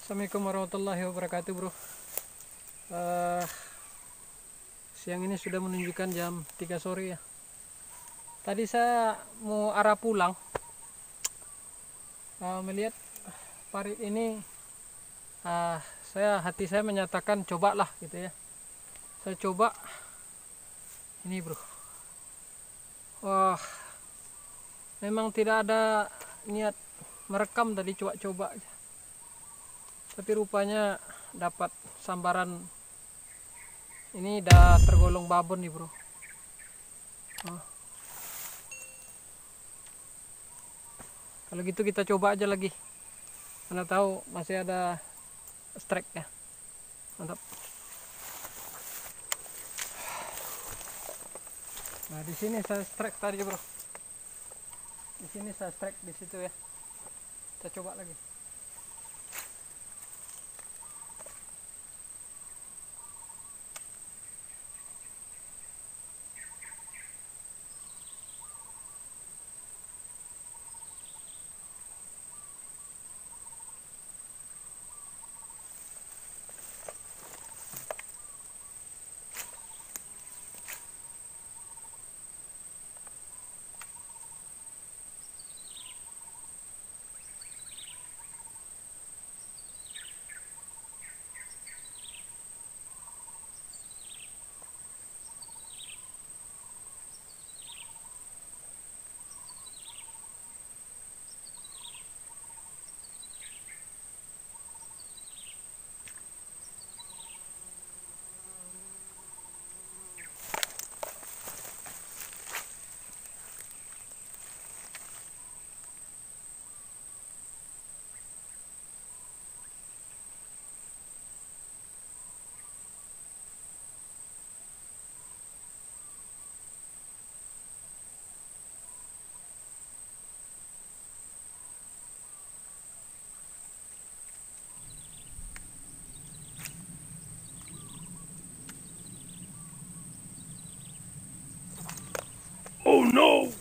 Assalamualaikum warahmatullahi wabarakatuh, bro. Siang ini sudah menunjukkan jam 3 sore ya. Tadi saya mau arah pulang, melihat parit ini, hati saya menyatakan cobalah gitu ya. Saya coba ini, bro. Wah, memang tidak ada niat merekam tadi, coba-coba aja. Tapi rupanya dapat sambaran. Ini udah tergolong babon nih, bro. Kalau gitu kita coba aja lagi, mana tahu masih ada strike ya. Mantap. Nah, di sini saya strike tadi, bro. Di sini saya strike di situ ya. Kita coba lagi. Oh no!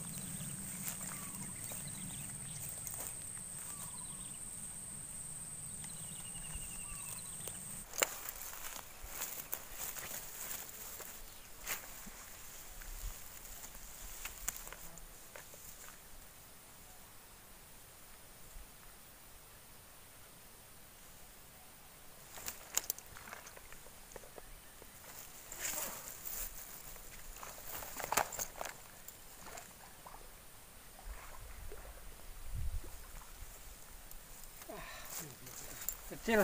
Kecil.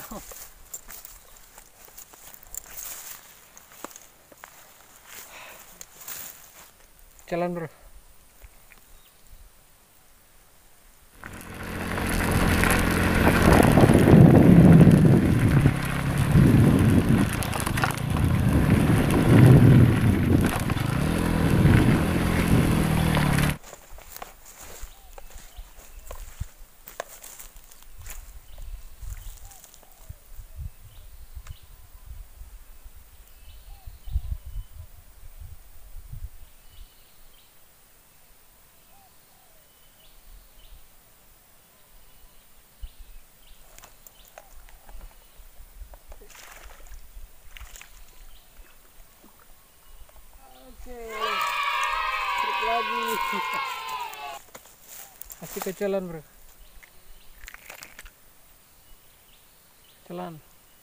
Jalan, bro. Oke, truk lagi. Masih kecilan, bro. Jalan.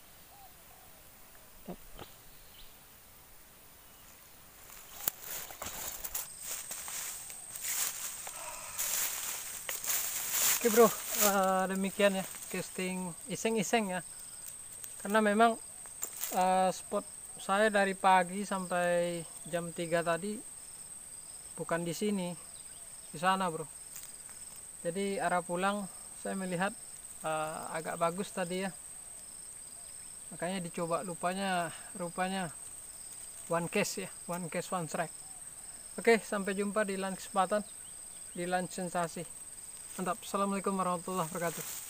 Oke, bro, demikian ya casting iseng-iseng ya, karena memang spot saya dari pagi sampai jam 3 tadi bukan di sini, di sana, bro. Jadi arah pulang saya melihat agak bagus tadi ya, makanya dicoba. Rupanya one case ya, one case one strike. Oke, sampai jumpa di lain kesempatan, di lain sensasi. Mantap. Assalamualaikum warahmatullahi wabarakatuh.